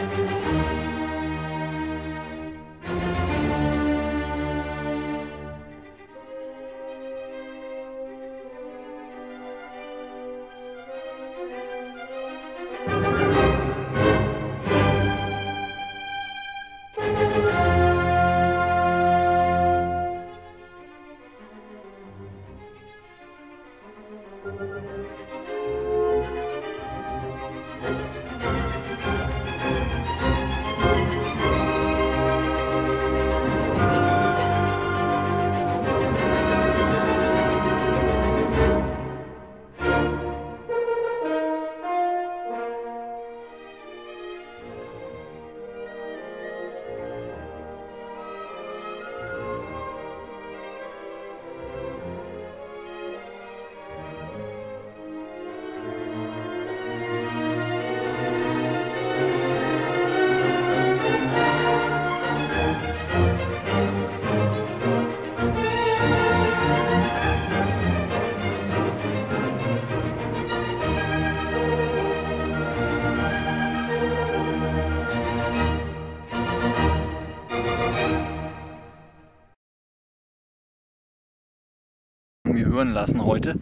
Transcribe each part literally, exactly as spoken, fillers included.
Mir hören lassen heute.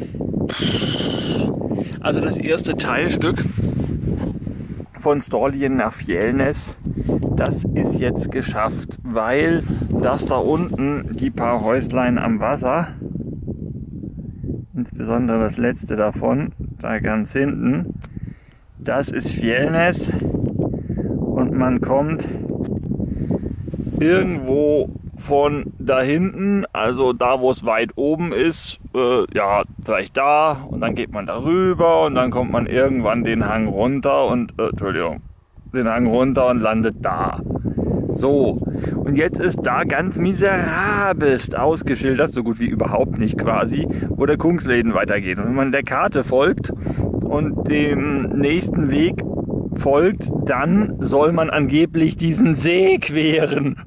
Also das erste Teilstück von Storlien nach Fjellness, das ist jetzt geschafft, weil das da unten, die paar Häuslein am Wasser, insbesondere das letzte davon, da ganz hinten, das ist Fjellness und man kommt irgendwo von da hinten, also da wo es weit oben ist, äh, ja, vielleicht da, und dann geht man darüber und dann kommt man irgendwann den Hang runter und, äh, Entschuldigung, den Hang runter und landet da. So, und jetzt ist da ganz miserabelst ausgeschildert, so gut wie überhaupt nicht quasi, wo der Kungsleden weitergeht. Und wenn man der Karte folgt und dem nächsten Weg folgt, dann soll man angeblich diesen See queren.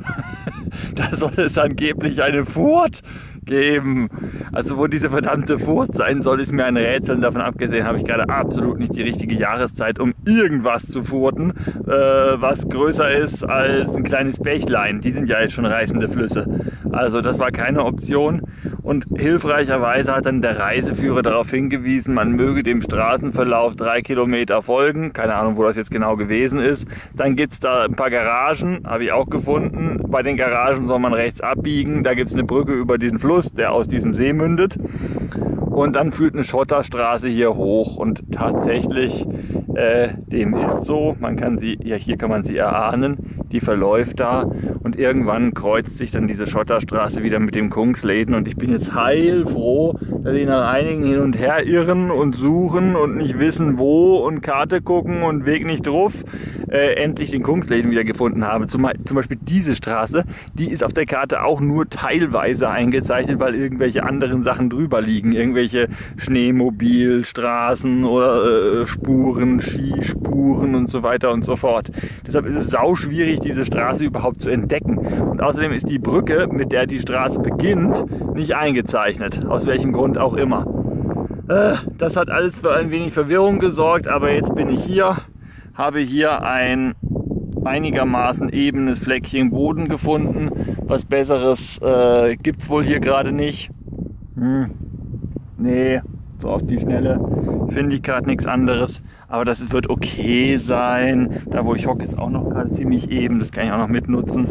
Da soll es angeblich eine Furt geben. Also wo diese verdammte Furt sein soll, ist mir ein Rätsel. Und davon abgesehen habe ich gerade absolut nicht die richtige Jahreszeit, um irgendwas zu furten, äh, was größer ist als ein kleines Bächlein. Die sind ja jetzt schon reißende Flüsse. Also das war keine Option. Und hilfreicherweise hat dann der Reiseführer darauf hingewiesen, man möge dem Straßenverlauf drei Kilometer folgen. Keine Ahnung, wo das jetzt genau gewesen ist. Dann gibt es da ein paar Garagen, habe ich auch gefunden. Bei den Garagen soll man rechts abbiegen. Da gibt es eine Brücke über diesen Fluss, der aus diesem See mündet. Und dann führt eine Schotterstraße hier hoch. Und tatsächlich, äh, dem ist so. Man kann sie, ja, hier kann man sie erahnen. Die verläuft da. Und irgendwann kreuzt sich dann diese Schotterstraße wieder mit dem Kungsleden. Und ich bin jetzt heilfroh, dass ich nach einigen hin und her irren und suchen und nicht wissen wo und Karte gucken und Weg nicht drauf, äh, endlich den Kungsleden wieder gefunden habe. Zum, zum Beispiel diese Straße, die ist auf der Karte auch nur teilweise eingezeichnet, weil irgendwelche anderen Sachen drüber liegen. Irgendwelche Schneemobilstraßen oder äh, Spuren, Skispuren und so weiter und so fort. Deshalb ist es sau schwierig, diese Straße überhaupt zu entdecken. Und außerdem ist die Brücke, mit der die Straße beginnt, nicht eingezeichnet. Aus welchem Grund auch immer. Äh, das hat alles für ein wenig Verwirrung gesorgt, aber jetzt bin ich hier, habe hier ein einigermaßen ebenes Fleckchen Boden gefunden. Was Besseres äh, gibt es wohl hier gerade nicht. Hm. Nee, so auf die Schnelle finde ich gerade nichts anderes. Aber das wird okay sein. Da wo ich hocke ist auch noch gerade ziemlich eben. Das kann ich auch noch mitnutzen.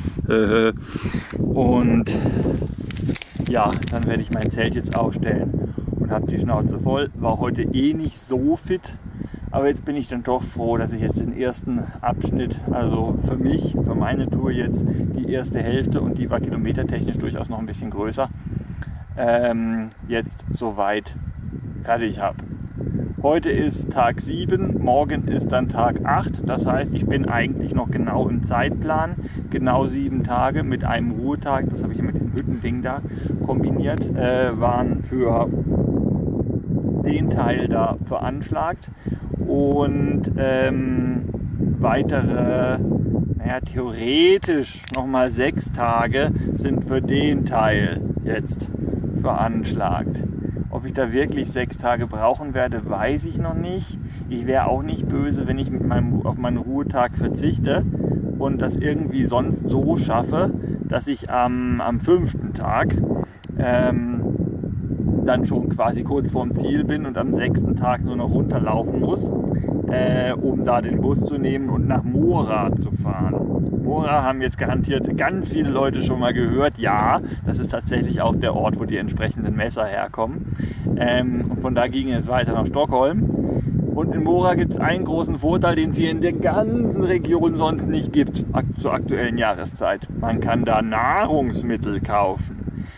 Und ja, dann werde ich mein Zelt jetzt aufstellen und habe die Schnauze voll. War heute eh nicht so fit. Aber jetzt bin ich dann doch froh, dass ich jetzt den ersten Abschnitt, also für mich, für meine Tour jetzt, die erste Hälfte, und die war kilometertechnisch durchaus noch ein bisschen größer, ähm, jetzt soweit fertig habe. Heute ist Tag sieben, morgen ist dann Tag acht. Das heißt, ich bin eigentlich noch genau im Zeitplan. Genau sieben Tage mit einem Ruhetag, das habe ich mit diesem Hüttending da kombiniert, äh, waren für den Teil da veranschlagt. Und ähm, weitere, naja, theoretisch nochmal sechs Tage sind für den Teil jetzt veranschlagt. Ob ich da wirklich sechs Tage brauchen werde, weiß ich noch nicht. ich wäre auch nicht böse, wenn ich mit meinem, auf meinen Ruhetag verzichte und das irgendwie sonst so schaffe, dass ich am, am fünften Tag ähm, dann schon quasi kurz vorm Ziel bin und am sechsten Tag nur noch runterlaufen muss, äh, um da den Bus zu nehmen und nach Mora zu fahren. Mora haben jetzt garantiert ganz viele Leute schon mal gehört. Ja, das ist tatsächlich auch der Ort, wo die entsprechenden Messer herkommen. Ähm, und von da ging es weiter nach Stockholm. Und in Mora gibt es einen großen Vorteil, den es hier in der ganzen Region sonst nicht gibt, zur aktuellen Jahreszeit. Man kann da Nahrungsmittel kaufen.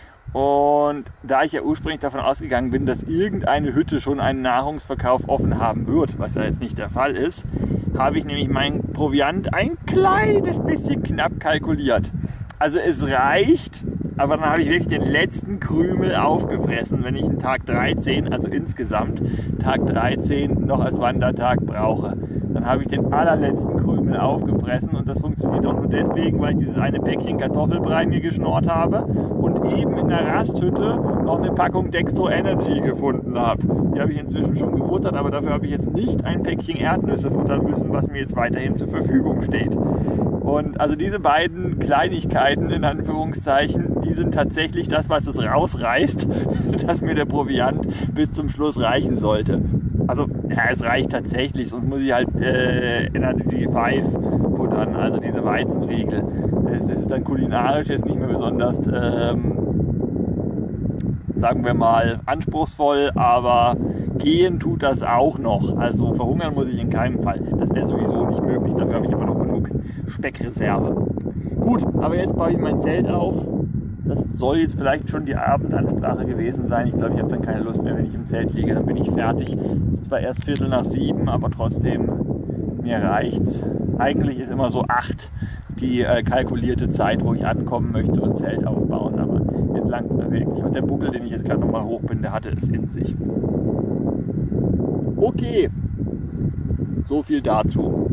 Und da ich ja ursprünglich davon ausgegangen bin, dass irgendeine Hütte schon einen Nahrungsverkauf offen haben wird, was ja jetzt nicht der Fall ist, habe ich nämlich meinen Proviant ein kleines bisschen knapp kalkuliert. Also es reicht, aber dann habe ich wirklich den letzten Krümel aufgefressen, wenn ich einen Tag dreizehn, also insgesamt Tag dreizehn noch als Wandertag brauche. Dann habe ich den allerletzten Krümel aufgefressen und das funktioniert auch nur deswegen, weil ich dieses eine Päckchen Kartoffelbrei mir geschnort habe und eben in der Rasthütte noch eine Packung Dextro Energy gefunden habe. Die habe ich inzwischen schon gefuttert, aber dafür habe ich jetzt nicht ein Päckchen Erdnüsse futtern müssen, was mir jetzt weiterhin zur Verfügung steht. Und also diese beiden Kleinigkeiten in Anführungszeichen, die sind tatsächlich das, was es rausreißt, dass mir der Proviant bis zum Schluss reichen sollte. Also ja, es reicht tatsächlich, sonst muss ich halt äh, Energy fünf futtern, also diese Weizenriegel. Das, das ist dann kulinarisch jetzt nicht mehr besonders, ähm, sagen wir mal, anspruchsvoll, aber gehen tut das auch noch. Also verhungern muss ich in keinem Fall. Das wäre sowieso nicht möglich, dafür habe ich aber noch genug Speckreserve. Gut, aber jetzt baue ich mein Zelt auf. Das soll jetzt vielleicht schon die Abendansprache gewesen sein. Ich glaube, ich habe dann keine Lust mehr, wenn ich im Zelt liege. Dann bin ich fertig. Es ist zwar erst Viertel nach sieben, aber trotzdem, mir reicht's. Eigentlich ist immer so acht die äh, kalkulierte Zeit, wo ich ankommen möchte und Zelt aufbauen. Aber jetzt langt es mir wirklich. Und der Buckel, den ich jetzt gerade nochmal hoch bin, der hatte es in sich. Okay, so viel dazu.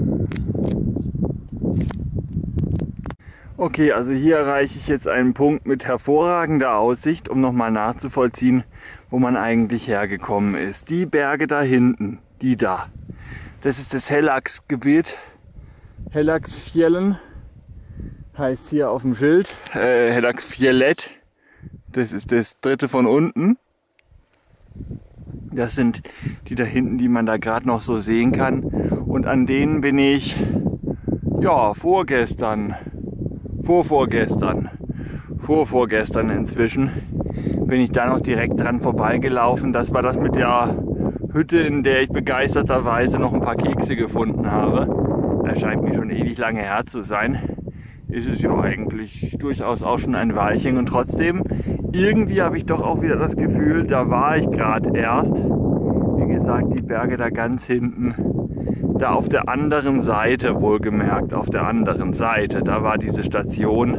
Okay, also hier erreiche ich jetzt einen Punkt mit hervorragender Aussicht, um nochmal nachzuvollziehen, wo man eigentlich hergekommen ist. Die Berge da hinten, die da. Das ist das Helagsgebiet. Helagsfjällen heißt hier auf dem Schild. Äh, Helagsfjället. Das ist das dritte von unten. Das sind die da hinten, die man da gerade noch so sehen kann. Und an denen bin ich, ja, vorgestern, vorvorgestern, vorvorgestern inzwischen, bin ich da noch direkt dran vorbeigelaufen. Das war das mit der Hütte, in der ich begeisterterweise noch ein paar Kekse gefunden habe. Das scheint mir schon ewig lange her zu sein. Ist es ja eigentlich durchaus auch schon ein Weilchen und trotzdem, irgendwie habe ich doch auch wieder das Gefühl, da war ich gerade erst. Wie gesagt, die Berge da ganz hinten, da auf der anderen Seite, wohlgemerkt, auf der anderen Seite, da war diese Station.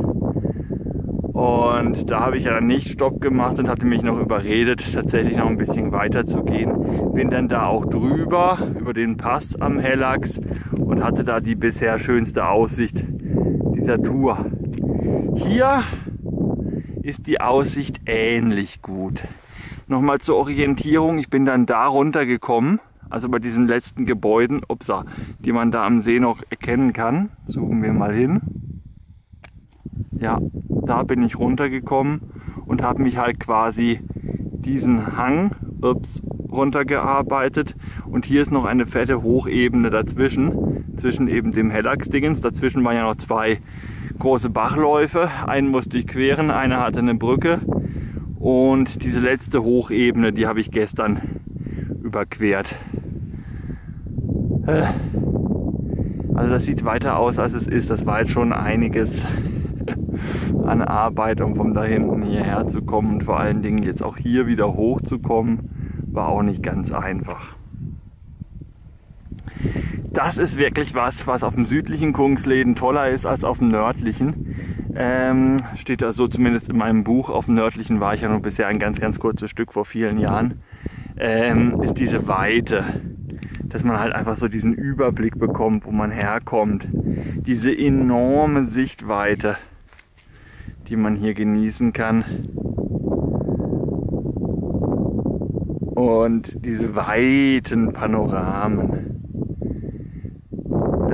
Und da habe ich ja dann nicht Stopp gemacht und hatte mich noch überredet, tatsächlich noch ein bisschen weiter zu gehen. Bin dann da auch drüber, über den Pass am Helags und hatte da die bisher schönste Aussicht dieser Tour. Hier ist die Aussicht ähnlich gut. Nochmal zur Orientierung, ich bin dann da runtergekommen, also bei diesen letzten Gebäuden, upsa, die man da am See noch erkennen kann. Zoomen wir mal hin. Ja, da bin ich runtergekommen und habe mich halt quasi diesen Hang ups, runtergearbeitet. Und hier ist noch eine fette Hochebene dazwischen, zwischen eben dem Helagsdingens. Dazwischen waren ja noch zwei große Bachläufe. Einen musste ich queren, einer hatte eine Brücke. Und diese letzte Hochebene, die habe ich gestern überquert. Also das sieht weiter aus, als es ist. Das war jetzt schon einiges an Arbeit, um von da hinten hierher zu kommen. Und vor allen Dingen jetzt auch hier wieder hochzukommen, war auch nicht ganz einfach. Das ist wirklich was, was auf dem südlichen Kungsleden toller ist als auf dem nördlichen. Ähm, steht da so zumindest in meinem Buch. Auf dem nördlichen war ich ja nur bisher ein ganz, ganz kurzes Stück vor vielen Jahren. Ähm, ist diese Weite, dass man halt einfach so diesen Überblick bekommt, wo man herkommt. Diese enorme Sichtweite, die man hier genießen kann. Und diese weiten Panoramen.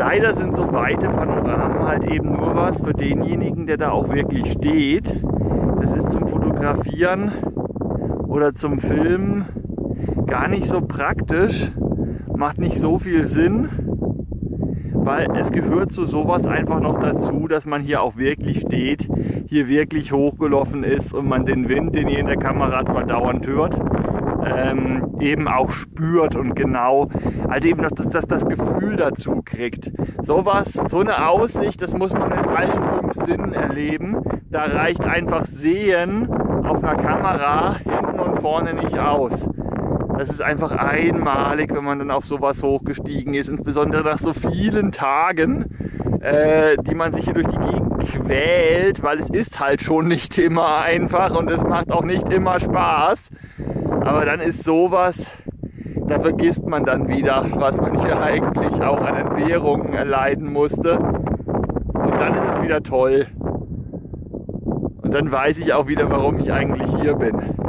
leider sind so weite Panoramen halt eben nur was für denjenigen, der da auch wirklich steht. Das ist zum Fotografieren oder zum Filmen gar nicht so praktisch, macht nicht so viel Sinn, weil es gehört zu sowas einfach noch dazu, dass man hier auch wirklich steht, hier wirklich hochgelaufen ist und man den Wind, den ihr in der Kamera zwar dauernd hört, ähm, eben auch spürt und genau, also eben, dass, dass das Gefühl dazu kriegt. Sowas, so eine Aussicht, das muss man in allen fünf Sinnen erleben. Da reicht einfach Sehen auf einer Kamera hinten und vorne nicht aus. Das ist einfach einmalig, wenn man dann auf sowas hochgestiegen ist, insbesondere nach so vielen Tagen, äh, die man sich hier durch die Gegend quält, weil es ist halt schon nicht immer einfach und es macht auch nicht immer Spaß. Aber dann ist sowas, da vergisst man dann wieder, was man hier eigentlich auch an Entbehrungen erleiden musste. Und dann ist es wieder toll. Und dann weiß ich auch wieder, warum ich eigentlich hier bin.